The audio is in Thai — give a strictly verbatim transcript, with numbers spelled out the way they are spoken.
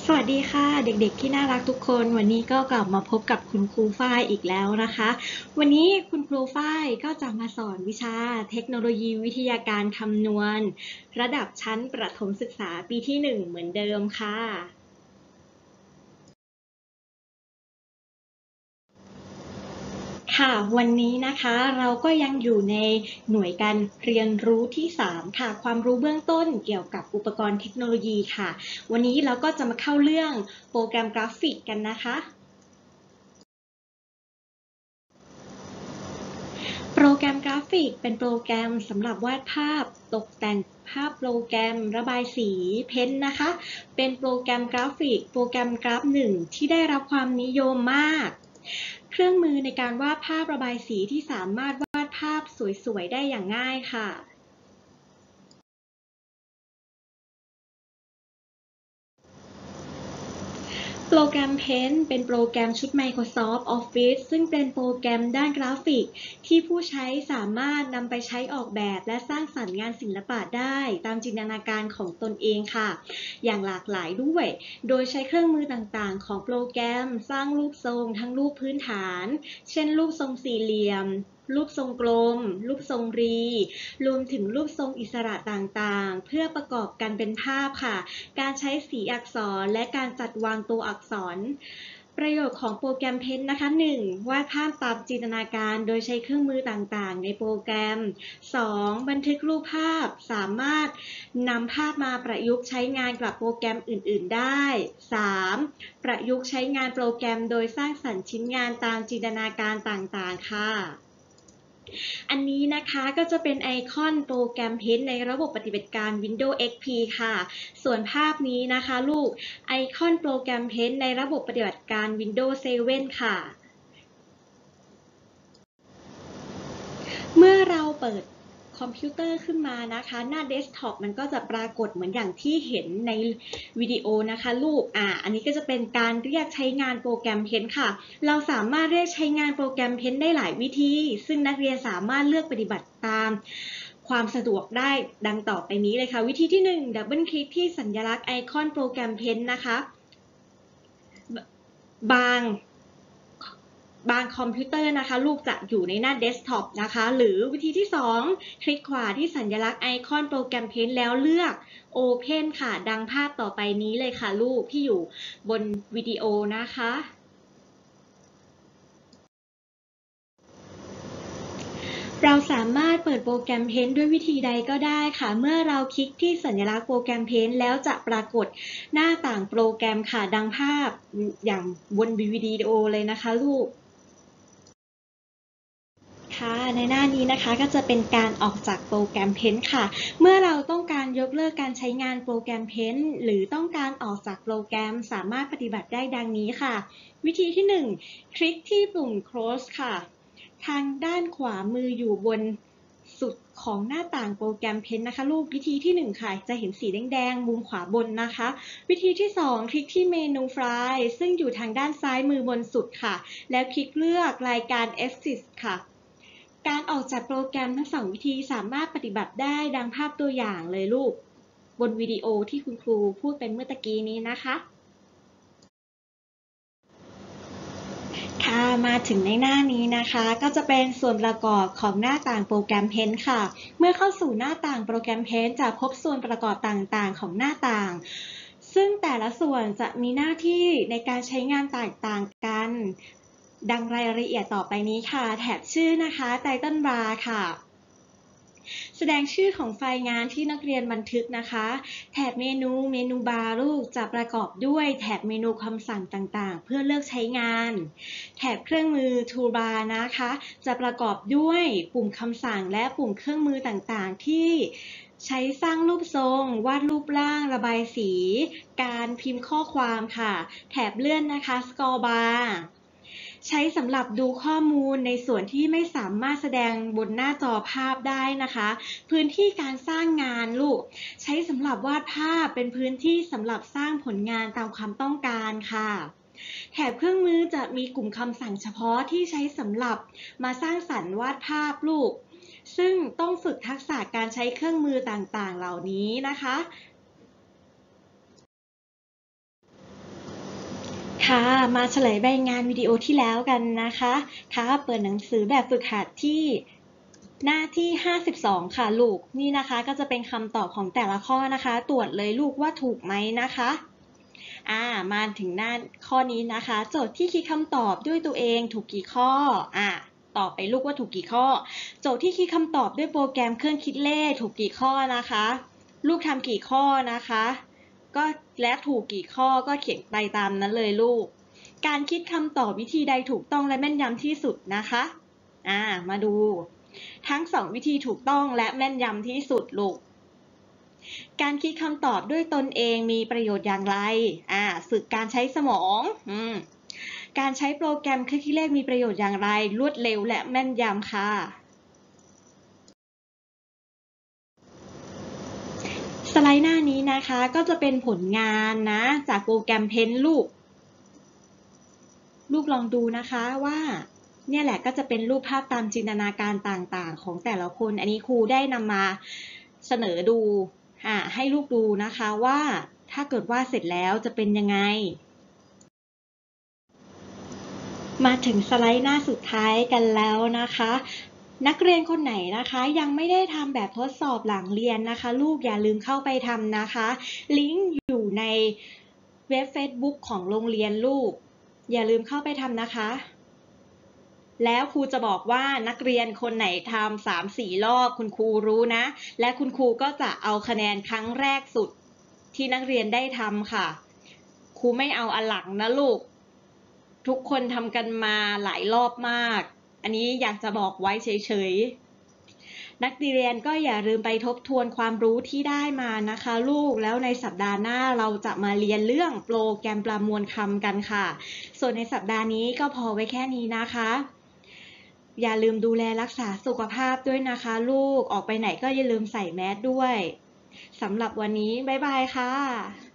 สวัสดีค่ะเด็กๆที่น่ารักทุกคนวันนี้ก็กลับมาพบกับคุณครูฝ้ายอีกแล้วนะคะวันนี้คุณครูฝ้ายก็จะมาสอนวิชาเทคโนโลยีวิทยาการคำนวณระดับชั้นประถมศึกษาปีที่หนึ่งเหมือนเดิมค่ะค่ะวันนี้นะคะเราก็ยังอยู่ในหน่วยการเรียนรู้ที่สามค่ะความรู้เบื้องต้นเกี่ยวกับอุปกรณ์เทคโนโลยีค่ะวันนี้เราก็จะมาเข้าเรื่องโปรแกรมกราฟิกกันนะคะ โปรแกรมกราฟิกเป็นโปรแกรมสำหรับวาดภาพตกแต่งภาพโปรแกรมระบายสีเพ้นท์นะคะเป็นโปรแกรมกราฟิกโปรแกรมกราฟหนึ่งที่ได้รับความนิยมมากเครื่องมือในการวาดภาพระบายสีที่สามารถวาดภาพสวยๆได้อย่างง่ายค่ะ โปรแกรม Paint เป็นโปรแกรมชุด Microsoft Office ซึ่งเป็นโปรแกรมด้านกราฟิกที่ผู้ใช้สามารถนำไปใช้ออกแบบและสร้างสรรค์งานศิลปะได้ตามจินตนาการของตนเองค่ะอย่างหลากหลายด้วย โดยใช้เครื่องมือต่างๆของโปรแกรมสร้างรูปทรงทั้งรูปพื้นฐานเช่นรูปทรงสี่เหลี่ยมรูปทรงกลมรูปทรงรีรวมถึงรูปทรงอิสระต่างๆเพื่อประกอบกันเป็นภาพค่ะการใช้สีอักษรและการจัดวางตัวอักษรประโยชน์ของโปรแกรมเพนท์นะคะ หนึ่ง. วาดภาพตามจินตนาการโดยใช้เครื่องมือต่างๆในโปรแกรม สอง. บันทึกรูปภาพสามารถนำภาพมาประยุกต์ใช้งานกับโปรแกรมอื่นๆได้ สาม. ประยุกต์ใช้งานโปรแกรมโดยสร้างสรรค์ชิ้นงานตามจินตนาการต่างๆค่ะอันนี้นะคะก็จะเป็นไอคอนโปรแกรม Paint ในระบบปฏิบัติการ Windows เอ็กซ์ พี ค่ะส่วนภาพนี้นะคะลูกไอคอนโปรแกรม Paint ในระบบปฏิบัติการ Windows เซเว่น ค่ะเมื่อเราเปิดคอมพิวเตอร์ขึ้นมานะคะหน้าเดสก์ท็อปมันก็จะปรากฏเหมือนอย่างที่เห็นในวิดีโอนะคะลูกอ่าอันนี้ก็จะเป็นการเรียกใช้งานโปรแกรม Paint ค่ะเราสามารถเรียกใช้งานโปรแกรม Paint ได้หลายวิธีซึ่งนักเรียนสามารถเลือกปฏิบัติตามความสะดวกได้ดังต่อไปนี้เลยค่ะวิธีที่หนึ่งดับเบิลคลิกที่สัญลักษณ์ไอคอนโปรแกรม Paint นะคะบางบางคอมพิวเตอร์นะคะลูกจะอยู่ในหน้าเดสก์ท็อปนะคะหรือวิธีที่สองคลิกขวาที่สัญลักษณ์ไอคอนโปรแกรม Paint แล้วเลือก Open ค่ะดังภาพต่อไปนี้เลยค่ะลูกที่อยู่บนวิดีโอนะคะเราสามารถเปิดโปรแกรม Paint ด้วยวิธีใดก็ได้ค่ะเมื่อเราคลิกที่สัญลักษณ์โปรแกรม Paint แล้วจะปรากฏหน้าต่างโปรแกรมค่ะดังภาพอย่างบนวิดีโอเลยนะคะลูกค่ะในหน้านี้นะคะก็จะเป็นการออกจากโปรแกรม Paint ค่ะเมื่อเราต้องการยกเลิกการใช้งานโปรแกรม Paint หรือต้องการออกจากโปรแกรมสามารถปฏิบัติได้ดังนี้ค่ะวิธีที่หนึ่งคลิกที่ปุ่ม Close ค่ะทางด้านขวามืออยู่บนสุดของหน้าต่างโปรแกรม Paint นะคะลูกวิธีที่หนึ่งค่ะจะเห็นสีแดงๆมุมขวาบนนะคะวิธีที่สองคลิกที่เมนูไฟล์ซึ่งอยู่ทางด้านซ้ายมือบนสุดค่ะแล้วคลิกเลือกรายการ Exit ค่ะการออกจากโปรแกรมทั้งสองวิธีสามารถปฏิบัติได้ดังภาพตัวอย่างเลยลูกบนวิดีโอที่คุณครูพูดเป็นเมื่อตะกี้นี้นะคะค่ะมาถึงในหน้านี้นะคะก็จะเป็นส่วนประกอบของหน้าต่างโปรแกรม Paint ค่ะเมื่อเข้าสู่หน้าต่างโปรแกรม Paint จะพบส่วนประกอบต่างๆของหน้าต่างซึ่งแต่ละส่วนจะมีหน้าที่ในการใช้งานแตกต่างกันดังรายละเอียดต่อไปนี้ค่ะแถบชื่อนะคะ Title Bar ค่ะแสดงชื่อของไฟล์งานที่นักเรียนบันทึกนะคะแถบเมนูเมนูบาร์ลูกจะประกอบด้วยแถบเมนูคำสั่งต่างๆเพื่อเลือกใช้งานแถบเครื่องมือ Toolbar นะคะจะประกอบด้วยปุ่มคำสั่งและปุ่มเครื่องมือต่างๆที่ใช้สร้างรูปทรงวาดรูปร่างระบายสีการพิมพ์ข้อความค่ะแถบเลื่อนนะคะ Scroll Barใช้สำหรับดูข้อมูลในส่วนที่ไม่สามารถแสดงบนหน้าจอภาพได้นะคะพื้นที่การสร้างงานลูกใช้สำหรับวาดภาพเป็นพื้นที่สำหรับสร้างผลงานตามความต้องการค่ะแถบเครื่องมือจะมีกลุ่มคำสั่งเฉพาะที่ใช้สำหรับมาสร้างสรรค์วาดภาพลูกซึ่งต้องฝึกทักษะการใช้เครื่องมือต่างๆเหล่านี้นะคะค่ะมาเฉลยใบงานวิดีโอที่แล้วกันนะคะค่ะเปิดหนังสือแบบฝึกหัดที่หน้าที่ห้าสิบสองค่ะลูกนี่นะคะก็จะเป็นคำตอบของแต่ละข้อนะคะตรวจเลยลูกว่าถูกไหมนะคะอ่ามาถึงหน้าข้อนี้นะคะโจทย์ที่คิดคำตอบด้วยตัวเองถูกกี่ข้ออ่าตอบไปลูกว่าถูกกี่ข้อโจทย์ที่คิดคำตอบด้วยโปรแกรมเครื่องคิดเลขถูกกี่ข้อนะคะลูกทำกี่ข้อนะคะก็และถูกกี่ข้อก็เขียนไปตามนั้นเลยลูกการคิดคำตอบวิธีใดถูกต้องและแม่นยำที่สุดนะคะอ่ามาดูทั้งสองวิธีถูกต้องและแม่นยำที่สุดลูกการคิดคำตอบด้วยตนเองมีประโยชน์อย่างไรอ่าฝึกการใช้สมองอืมการใช้โปรแกรมเครื่องคิดเลขมีประโยชน์อย่างไรรวดเร็วและแม่นยำค่ะสไลด์หน้านี้นะคะก็จะเป็นผลงานนะจากโปรแกรมเพนลูกลูกลองดูนะคะว่าเนี่ยแหละก็จะเป็นรูปภาพตามจินตนาการต่างๆของแต่ละคนอันนี้ครูได้นำมาเสนอดูให้ลูกดูนะคะว่าถ้าเกิดว่าเสร็จแล้วจะเป็นยังไงมาถึงสไลด์หน้าสุดท้ายกันแล้วนะคะนักเรียนคนไหนนะคะยังไม่ได้ทำแบบทดสอบหลังเรียนนะคะลูกอย่าลืมเข้าไปทำนะคะลิงก์อยู่ในเว็บ Facebook ของโรงเรียนลูกอย่าลืมเข้าไปทำนะคะแล้วครูจะบอกว่านักเรียนคนไหนทำสามสี่รอบคุณครูรู้นะและคุณครูก็จะเอาคะแนนครั้งแรกสุดที่นักเรียนได้ทำค่ะครูไม่เอาอันหลังนะลูกทุกคนทำกันมาหลายรอบมากอันนี้อยากจะบอกไว้เฉยๆนักเรียนก็อย่าลืมไปทบทวนความรู้ที่ได้มานะคะลูกแล้วในสัปดาห์หน้าเราจะมาเรียนเรื่องโปรแกรมประมวลคำกันค่ะส่วนในสัปดาห์นี้ก็พอไว้แค่นี้นะคะอย่าลืมดูแลรักษาสุขภาพด้วยนะคะลูกออกไปไหนก็อย่าลืมใส่แมสด้วยสำหรับวันนี้บ๊ายบายค่ะ